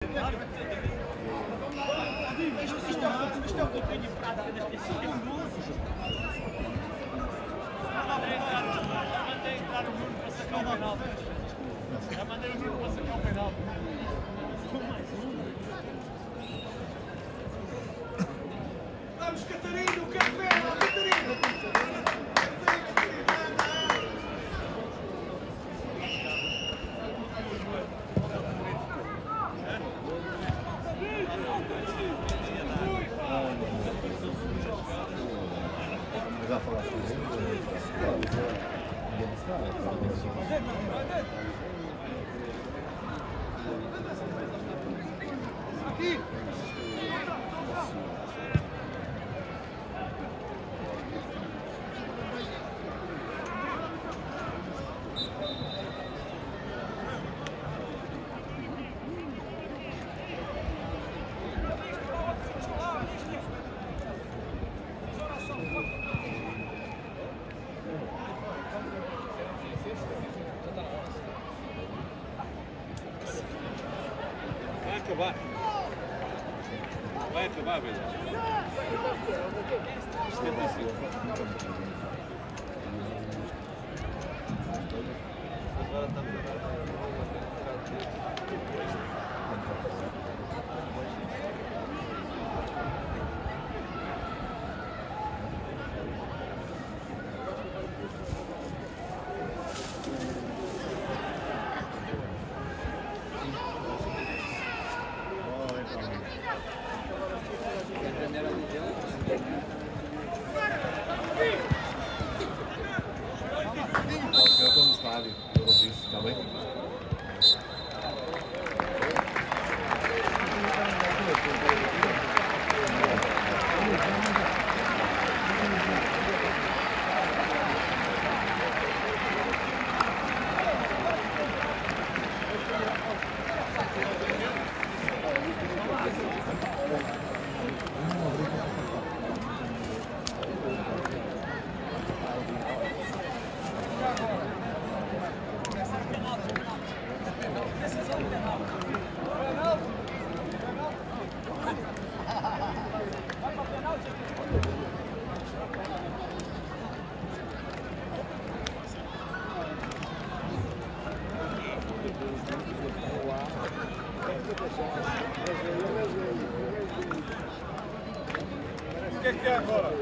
Isto é o que eu tenho em prática desde que já mandei entrar o Nuno para sacar o penal. Já mandei o Nuno para sacar o penal. Vamos, Catarino, café, Catarino! Já falaste com ele? Ninguém está. Aqui! Vai acabar, velho. 75. Agora eu estou no estádio, eu vou disso, está bem? O que é agora?